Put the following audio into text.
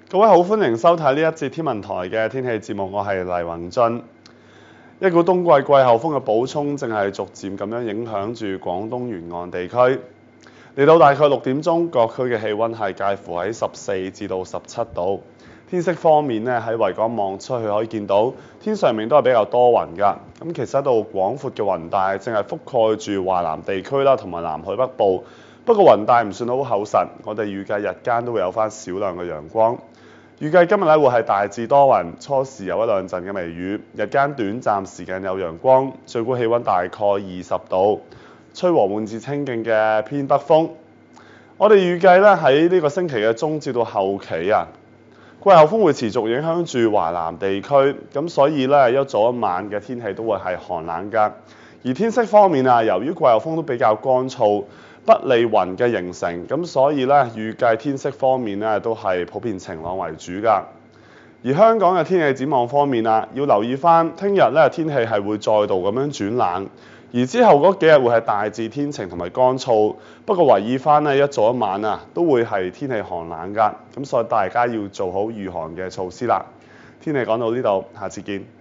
各位好，歡迎收睇呢一節天文台嘅天氣節目，我係黎宏俊。一股冬季季候風嘅補充正係逐漸咁樣影響住廣東沿岸地區。嚟到大概6點鐘，各區嘅氣温係介乎喺14至到17度。天色方面咧，喺維港望出去可以見到天上面都係比較多雲㗎。咁其實一道廣闊嘅雲帶正係覆蓋住華南地區啦，同埋南海北部。不過雲帶唔算好厚實，我哋預計日間都會有翻少量嘅陽光。預計今日咧會係大致多雲，初時有一兩陣嘅微雨，日間短暫時間有陽光，最高氣温大概20度，吹和緩至清勁嘅偏北風。我哋預計咧喺呢個星期嘅中至到後期啊，季候風會持續影響住華南地區，咁所以咧一早一晚嘅天氣都會係寒冷㗎。而天色方面啊，由於季候風都比較乾燥，不利雲嘅形成，咁所以咧預計天色方面咧都係普遍晴朗為主㗎。而香港嘅天氣展望方面啊，要留意翻聽日咧天氣係會再度咁樣轉冷，而之後嗰幾日會係大致天晴同埋乾燥。不過留意翻咧一早一晚啊都會係天氣寒冷㗎，咁所以大家要做好御寒嘅措施啦。天氣講到呢度，下次見。